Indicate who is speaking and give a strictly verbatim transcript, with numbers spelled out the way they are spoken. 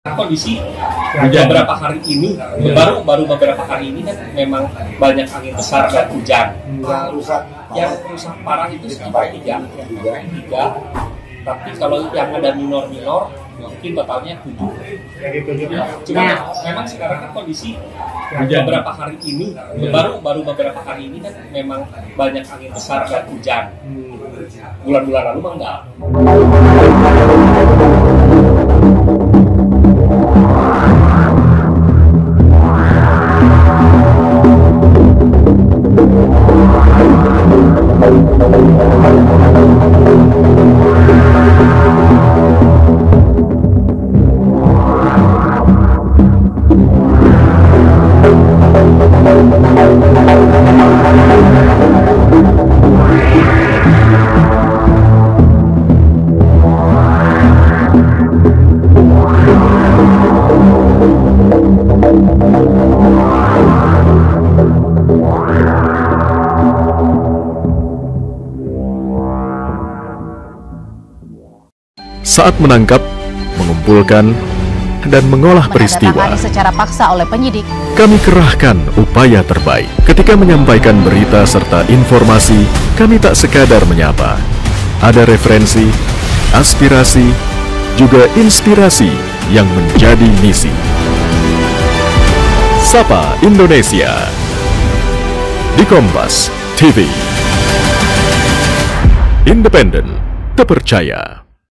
Speaker 1: Kondisi beberapa hari ini baru baru beberapa hari ini kan memang banyak angin besar dan hujan.
Speaker 2: Yang rusak
Speaker 1: yang rusak parah itu sekitar tiga tiga tapi kalau yang ada minor minor mungkin totalnya tujuh. Cuma memang sekarang kan kondisi beberapa hari ini baru baru beberapa hari ini kan memang banyak angin besar dan hujan. Bulan-bulan lalu mah enggak.
Speaker 3: Saat menangkap, mengumpulkan, dan mengolah peristiwa,
Speaker 4: secara paksa oleh penyidik,
Speaker 3: kami kerahkan upaya terbaik. Ketika menyampaikan berita serta informasi, kami tak sekadar menyapa. Ada referensi, aspirasi, juga inspirasi yang menjadi misi. Sapa Indonesia di Kompas T V. Independen, terpercaya.